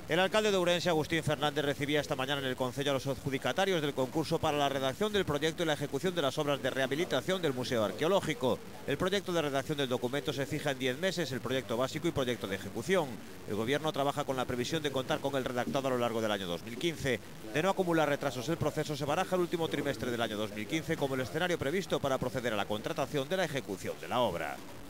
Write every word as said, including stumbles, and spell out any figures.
El alcalde de Ourense, Agustín Fernández, recibía esta mañana en el concello a los adjudicatarios del concurso para la redacción del proyecto y la ejecución de las obras de rehabilitación del Museo Arqueológico. El proyecto de redacción del documento se fija en diez meses, el proyecto básico y proyecto de ejecución. El Gobierno trabaja con la previsión de contar con el redactado a lo largo del año dos mil quince. De no acumular retrasos el proceso, se baraja el último trimestre del año dos mil quince como el escenario previsto para proceder a la contratación de la ejecución de la obra.